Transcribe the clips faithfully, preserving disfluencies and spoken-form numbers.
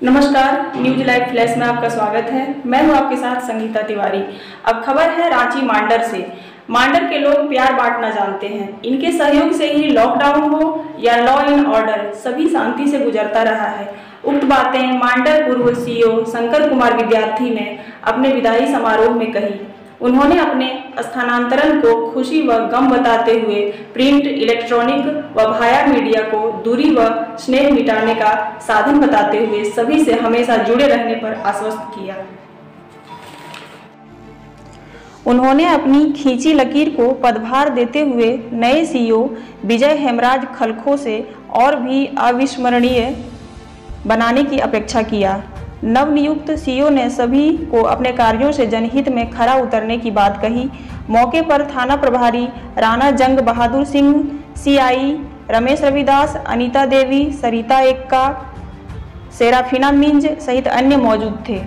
नमस्कार, news live flash में आपका स्वागत है। मैं हूं आपके साथ संगीता तिवारी। अब खबर है रांची मांडर से। मांडर के लोग प्यार बांटना जानते हैं। इनके सहयोग से ही लॉकडाउन हो या लॉ एंड ऑर्डर, सभी शांति से गुजरता रहा है। उक्त बातें मांडर पूर्व सीईओ शंकर कुमार विद्यार्थी ने अपने विदाई समारोह में कही। उन्होंने अपने स्थानांतरण को खुशी व गम बताते हुए प्रिंट, इलेक्ट्रॉनिक व भाया मीडिया को दूरी व स्नेह मिटाने का साधन बताते हुए सभी से हमेशा जुड़े रहने पर आश्वस्त किया। उन्होंने अपनी खींची लकीर को पदभार देते हुए नए सीईओ विजय हेमराज खलखो से और भी अविस्मरणीय बनाने की अपेक्षा किया। नवनियुक्त सीईओ ने सभी को अपने कार्यों से जनहित में खरा उतरने की बात कही। मौके पर थाना प्रभारी राणा जंग बहादुर सिंह, सीआई रमेश रविदास, अनीता देवी, सरिता एक्का, सेराफिना मिंज सहित अन्य मौजूद थे।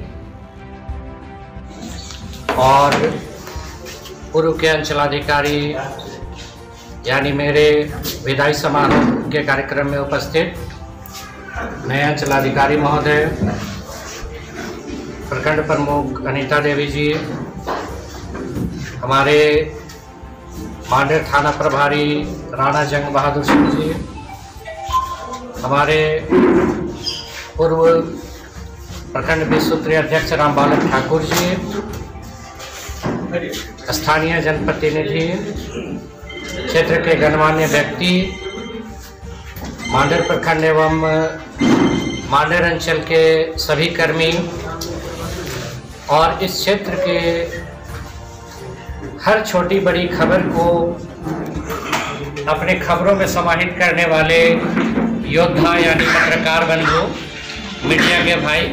और पूर्व के अंचलाधिकारी यानी मेरे विदाई समारोह के कार्यक्रम में उपस्थित नए अंचलाधिकारी महोदय, प्रखंड प्रमुख अनीता देवी जी, हमारे मांडर थाना प्रभारी राणा जंग बहादुर सिंह जी, हमारे पूर्व प्रखंड विश्वस्तरीय अध्यक्ष राम बालक ठाकुर जी, स्थानीय जनप्रतिनिधि, क्षेत्र के गणमान्य व्यक्ति, मांडर प्रखंड एवं मांडर अंचल के सभी कर्मी और इस क्षेत्र के हर छोटी बड़ी खबर को अपने खबरों में समाहित करने वाले योद्धा यानी पत्रकार बंधु, मीडिया के भाई,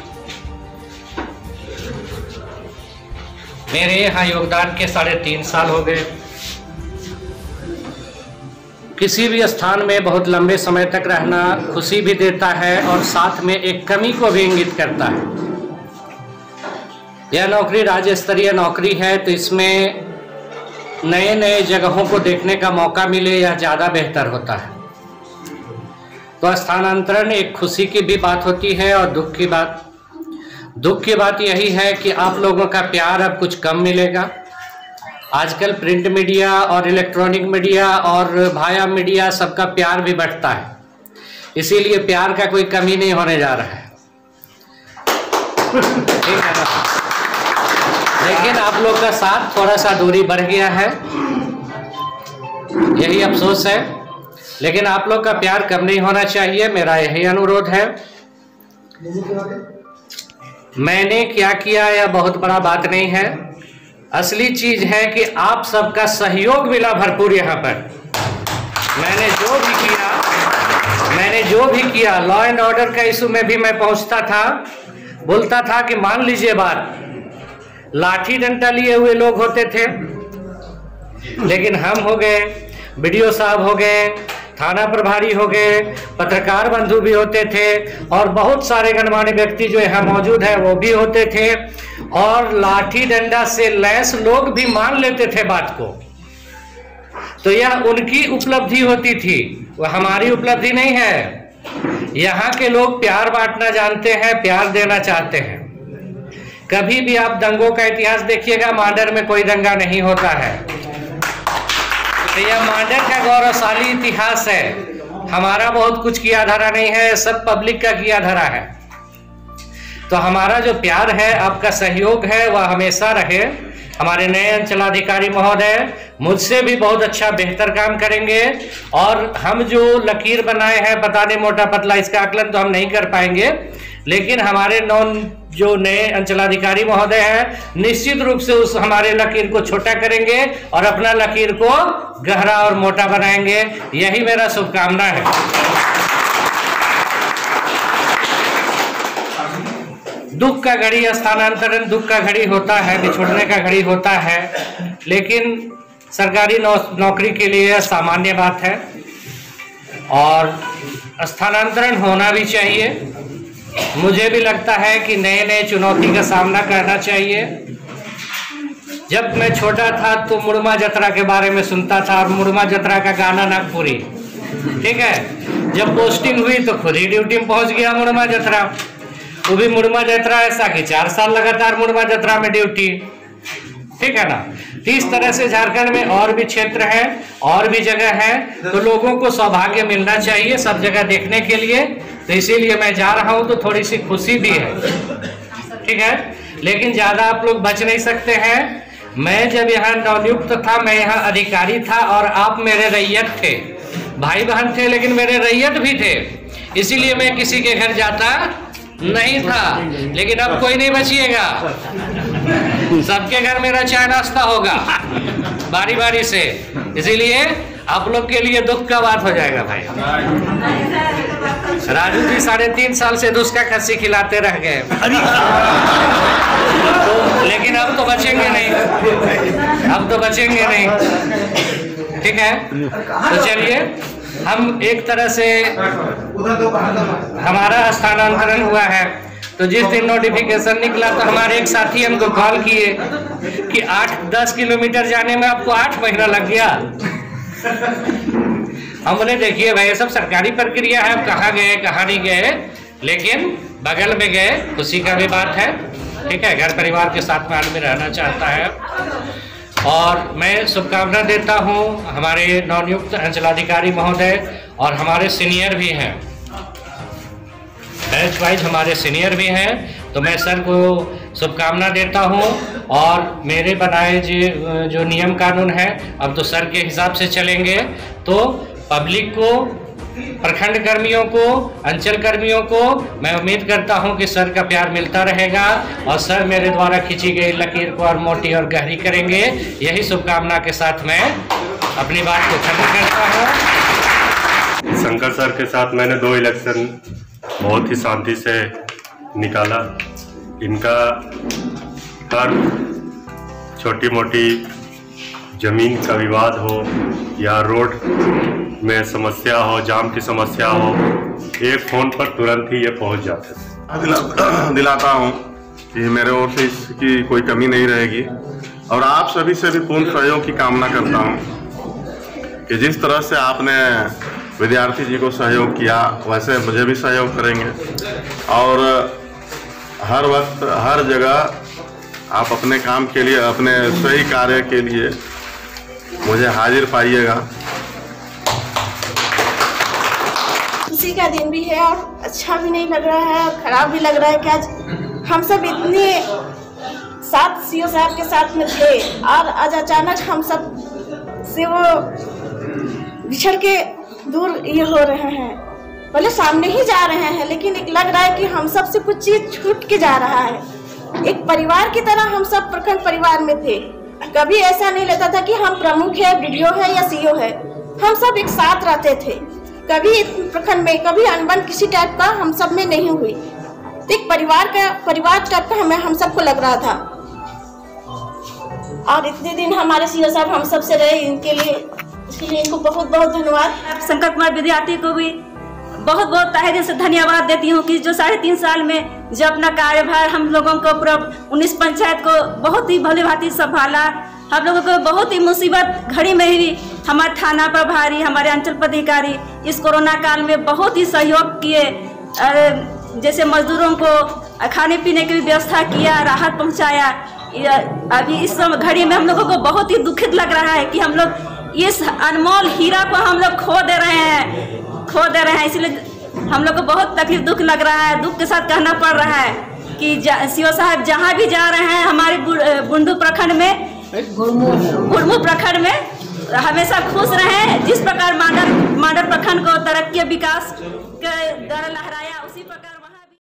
मेरे यहाँ योगदान के साढ़े तीन साल हो गए। किसी भी स्थान में बहुत लंबे समय तक रहना खुशी भी देता है और साथ में एक कमी को भी इंगित करता है। यह नौकरी राज्य स्तरीय नौकरी है, तो इसमें नए नए जगहों को देखने का मौका मिले यह ज़्यादा बेहतर होता है। तो स्थानांतरण एक खुशी की भी बात होती है और दुख की बात दुख की बात यही है कि आप लोगों का प्यार अब कुछ कम मिलेगा। आजकल प्रिंट मीडिया और इलेक्ट्रॉनिक मीडिया और भाया मीडिया सबका प्यार भी बढ़ता है, इसीलिए प्यार का कोई कमी नहीं होने जा रहा है। ठीक है ना? लेकिन आप लोग का साथ थोड़ा सा दूरी बढ़ गया है, यही अफसोस है। लेकिन आप लोग का प्यार कम नहीं होना चाहिए, मेरा यही अनुरोध है। मैंने क्या किया यह बहुत बड़ा बात नहीं है, असली चीज है कि आप सबका सहयोग मिला भरपूर। यहाँ पर मैंने जो भी किया मैंने जो भी किया लॉ एंड ऑर्डर का इशू में भी मैं पहुंचता था, बोलता था कि मान लीजिए बात, लाठी डंडा लिए हुए लोग होते थे, लेकिन हम हो गए, बीडीओ साहब हो गए, थाना प्रभारी हो गए, पत्रकार बंधु भी होते थे और बहुत सारे गणमान्य व्यक्ति जो यहाँ मौजूद है वो भी होते थे, और लाठी डंडा से लैस लोग भी मान लेते थे बात को। तो यह उनकी उपलब्धि होती थी, वह हमारी उपलब्धि नहीं है। यहाँ के लोग प्यार बांटना जानते हैं, प्यार देना चाहते हैं। कभी भी आप दंगों का इतिहास देखिएगा, मांडर में कोई दंगा नहीं होता है। तो यह मांडर का गौरवशाली इतिहास है। हमारा बहुत कुछ किया धरा नहीं है, सब पब्लिक का किया धरा है। तो हमारा जो प्यार है, आपका सहयोग है, वह हमेशा रहे। हमारे नए अंचलाधिकारी महोदय मुझसे भी बहुत अच्छा बेहतर काम करेंगे, और हम जो लकीर बनाए हैं, पता नहीं मोटा पतला, इसका आकलन तो हम नहीं कर पाएंगे, लेकिन हमारे नॉन जो नए अंचलाधिकारी महोदय हैं निश्चित रूप से उस हमारे लकीर को छोटा करेंगे और अपना लकीर को गहरा और मोटा बनाएंगे। यही मेरा शुभकामना है। दुख का घड़ी, स्थानांतरण दुख का घड़ी होता है, बिछुड़ने का घड़ी होता है, लेकिन सरकारी नौ, नौकरी के लिए यह सामान्य बात है और स्थानांतरण होना भी चाहिए। मुझे भी लगता है कि नए नए चुनौती का सामना करना चाहिए। जब मैं छोटा था तो मुड़मा जतरा के बारे में सुनता था, और मुड़मा जतरा का गाना नागपुरी, ठीक है। जब पोस्टिंग हुई तो खुद ही ड्यूटी में पहुंच गया मुड़मा जतरा। वो भी मुड़मा जत्रा ऐसा कि चार साल लगातार मुड़मा जत्रा में ड्यूटी, ठीक है ना। तो इस तरह से झारखंड में और भी क्षेत्र है, और भी जगह है, तो लोगों को सौभाग्य मिलना चाहिए सब जगह देखने के लिए। तो इसीलिए मैं जा रहा हूं, तो थोड़ी सी खुशी भी है, ठीक है। लेकिन ज्यादा आप लोग बच नहीं सकते हैं। मैं जब यहाँ नवनियुक्त था, मैं यहाँ अधिकारी था और आप मेरे रैयत थे, भाई बहन थे, लेकिन मेरे रैयत भी थे। इसीलिए मैं किसी के घर जाता नहीं था। लेकिन अब कोई नहीं बचिएगा, सबके घर मेरा चाय नाश्ता होगा बारी बारी से। इसीलिए आप लोग के लिए दुख का बात हो जाएगा भाई। राजू जी साढ़े तीन साल से दूसरा खस्सी खिलाते रह गए, तो लेकिन अब तो बचेंगे नहीं, अब तो बचेंगे नहीं, ठीक है। तो चलिए, हम एक तरह से हमारा स्थानांतरण हुआ है। तो जिस दिन नोटिफिकेशन निकला तो हमारे एक साथी हमको कॉल किए कि आठ दस किलोमीटर जाने में आपको आठ महीना लग गया। हम बोले देखिए भाई, ये सब सरकारी प्रक्रिया है, अब कहाँ गए कहाँ नहीं गए, लेकिन बगल में गए, खुशी का भी बात है, ठीक है। घर परिवार के साथ में आदमी रहना चाहता है। और मैं शुभकामना देता हूं हमारे नवनियुक्त अंचलाधिकारी महोदय, और हमारे सीनियर भी हैं, बैच वाइज हमारे सीनियर भी हैं। तो मैं सर को शुभकामना देता हूं। और मेरे बनाए जो जो नियम कानून है, अब तो सर के हिसाब से चलेंगे। तो पब्लिक को, प्रखंड कर्मियों को, अंचल कर्मियों को मैं उम्मीद करता हूं कि सर का प्यार मिलता रहेगा, और सर मेरे द्वारा खींची गई लकीर को और मोटी और गहरी करेंगे। यही शुभकामना के साथ मैं अपनी बात को खत्म करता हूं। शंकर सर के साथ मैंने दो इलेक्शन बहुत ही शांति से निकाला। इनका हर छोटी मोटी जमीन का विवाद हो या रोड में समस्या हो, जाम की समस्या हो, एक फोन पर तुरंत ही ये पहुंच जाते थे। दिला, दिलाता हूं कि मेरे ओर से इसकी कोई कमी नहीं रहेगी, और आप सभी से भी पूर्ण सहयोग की कामना करता हूं कि जिस तरह से आपने विद्यार्थी जी को सहयोग किया, वैसे मुझे भी सहयोग करेंगे। और हर वक्त हर जगह आप अपने काम के लिए, अपने सही कार्य के लिए मुझे हाजिर पाइएगा। खुशी का दिन भी है, और अच्छा भी नहीं लग रहा है और खराब भी लग रहा है कि आज हम सब इतने साथ सीओ साहब के साथ में थे, और आज अचानक हम सब से वो बिछड़ के दूर ये हो रहे हैं। भले सामने ही जा रहे हैं, लेकिन एक लग रहा है कि हम सब से कुछ चीज छूट के जा रहा है। एक परिवार की तरह हम सब प्रखंड परिवार में थे। कभी ऐसा नहीं लगता था कि हम प्रमुख है, वीडियो है या सीओ है, हम सब एक साथ रहते थे। कभी प्रखंड में कभी अनबन किसी टाइप का हम सब में नहीं हुई। तो एक परिवार का परिवार टाइप का हमें हम सबको लग रहा था। और इतने दिन हमारे सीओ साहब हम सब से रहे, इनके लिए इसके लिए इनको बहुत बहुत धन्यवाद। शंकर कुमार विद्यार्थी को भी बहुत बहुत तहे दिल से धन्यवाद देती हूँ कि जो साढ़े तीन साल में जो अपना कार्यभार हम लोगों को पूरा उन्नीस पंचायत को बहुत ही भली भांति संभाला। हम लोगों को बहुत ही मुसीबत घड़ी में ही हमारे थाना प्रभारी, हमारे अंचल पदाधिकारी इस कोरोना काल में बहुत ही सहयोग किए। जैसे मजदूरों को खाने पीने की भी व्यवस्था किया, राहत पहुँचाया। अभी इस घड़ी में हम लोगों को बहुत ही दुखित लग रहा है कि हम लोग इस अनमोल हीरा को हम लोग खो दे रहे हैं खो दे रहे हैं इसलिए हम लोग को बहुत तकलीफ दुख लग रहा है। दुख के साथ कहना पड़ रहा है कि सीओ साहब जहाँ भी जा रहे हैं हमारे बुंडू प्रखंड में, गुड़मू प्रखंड में हमेशा खुश रहे। जिस प्रकार मांडर मांडर प्रखंड को तरक्की विकास के द्वारा लहराया।